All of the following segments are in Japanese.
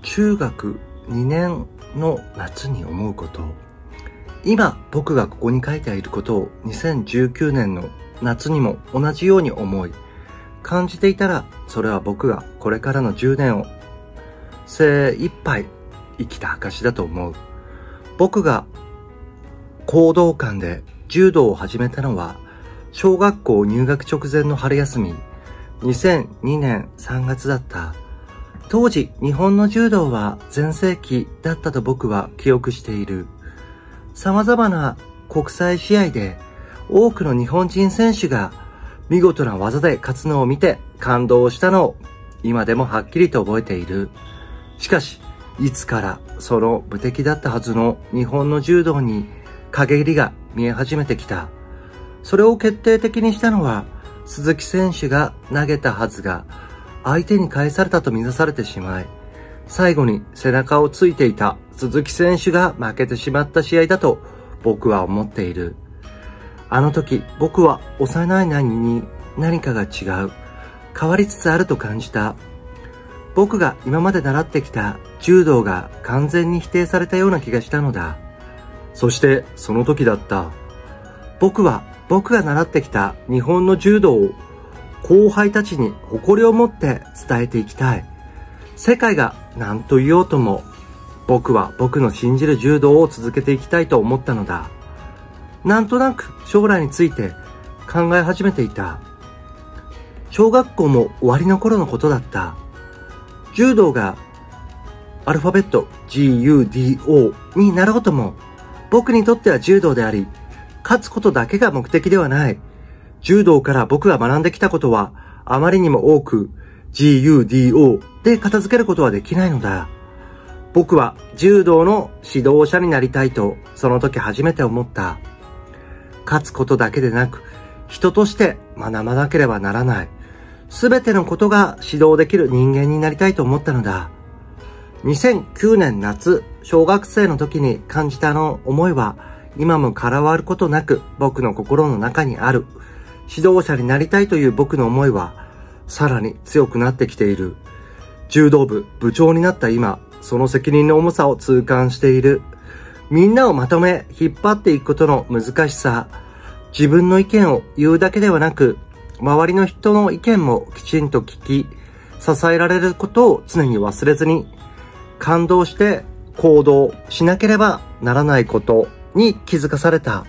中学2年の夏に思うこと、今僕がここに書いていることを2019年の夏にも同じように思い感じていたら、それは僕がこれからの10年を精一杯生きた証だと思う。僕が講道館で柔道を始めたのは小学校入学直前の春休み、2002年3月だった。当時日本の柔道は全盛期だったと僕は記憶している。様々な国際試合で多くの日本人選手が見事な技で勝つのを見て感動したのを今でもはっきりと覚えている。しかしいつからその無敵だったはずの日本の柔道に陰りが見え始めてきた。それを決定的にしたのは鈴木選手が投げたはずが相手に返されたと見なされてしまい、最後に背中をついていた鈴木選手が負けてしまった試合だと僕は思っている。あの時僕は幼いなりに何かが違う、変わりつつあると感じた。僕が今まで習ってきた柔道が完全に否定されたような気がしたのだ。そしてその時だった。僕が習ってきた日本の柔道を後輩たちに誇りを持って伝えていきたい。世界が何と言おうとも、僕は僕の信じる柔道を続けていきたいと思ったのだ。なんとなく将来について考え始めていた。小学校も終わりの頃のことだった。柔道がアルファベット GUDO になろうとも、僕にとっては柔道であり、勝つことだけが目的ではない。柔道から僕が学んできたことはあまりにも多く GUDO で片付けることはできないのだ。僕は柔道の指導者になりたいとその時初めて思った。勝つことだけでなく、人として学ばなければならない。すべてのことが指導できる人間になりたいと思ったのだ。2009年夏、小学生の時に感じたあの思いは今も変わることなく僕の心の中にある。指導者になりたいという僕の思いはさらに強くなってきている。柔道部部長になった今、その責任の重さを痛感している。みんなをまとめ引っ張っていくことの難しさ、自分の意見を言うだけではなく、周りの人の意見もきちんと聞き、支えられることを常に忘れずに、感動して行動しなければならないことに気づかされた。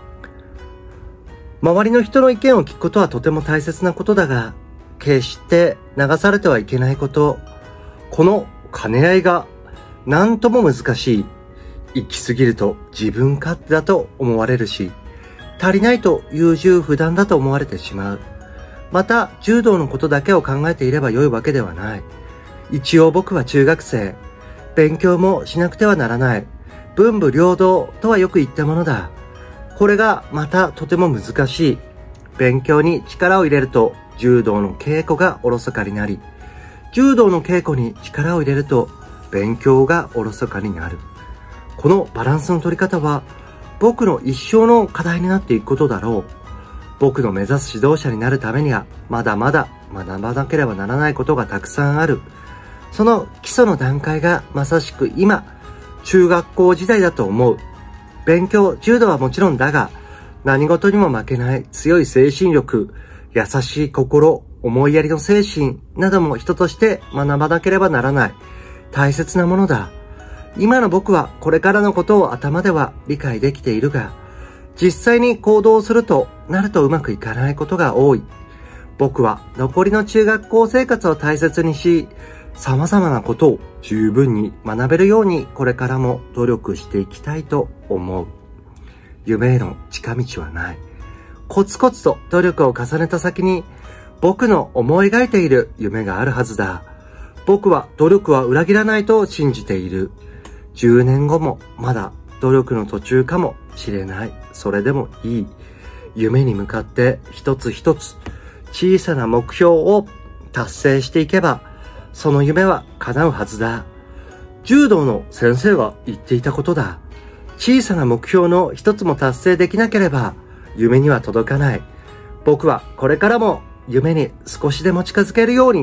周りの人の意見を聞くことはとても大切なことだが、決して流されてはいけないこと。この兼ね合いが何とも難しい。行き過ぎると自分勝手だと思われるし、足りないと優柔不断だと思われてしまう。また、柔道のことだけを考えていれば良いわけではない。一応僕は中学生。勉強もしなくてはならない。文武両道とはよく言ったものだ。これがまたとても難しい。勉強に力を入れると柔道の稽古がおろそかになり、柔道の稽古に力を入れると勉強がおろそかになる。このバランスの取り方は僕の一生の課題になっていくことだろう。僕の目指す指導者になるためにはまだまだ学ばなければならないことがたくさんある。その基礎の段階がまさしく今、中学校時代だと思う。勉強、柔道はもちろんだが、何事にも負けない強い精神力、優しい心、思いやりの精神なども人として学ばなければならない大切なものだ。今の僕はこれからのことを頭では理解できているが、実際に行動するとなるとうまくいかないことが多い。僕は残りの中学校生活を大切にし、様々なことを十分に学べるようにこれからも努力していきたいと思う。夢への近道はない。コツコツと努力を重ねた先に僕の思い描いている夢があるはずだ。僕は努力は裏切らないと信じている。10年後もまだ努力の途中かもしれない。それでもいい。夢に向かって一つ一つ小さな目標を達成していけば、その夢は叶うはずだ。柔道の先生が言っていたことだ。小さな目標の一つも達成できなければ夢には届かない。僕はこれからも夢に少しでも近づけるように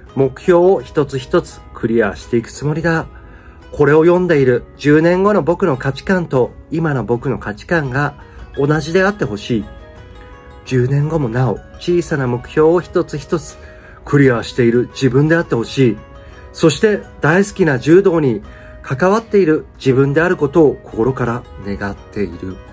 目標を一つ一つクリアしていくつもりだ。これを読んでいる10年後の僕の価値観と今の僕の価値観が同じであってほしい。10年後もなお小さな目標を一つ一つクリアしている自分であってほしい。そして大好きな柔道に関わっている自分であることを心から願っている。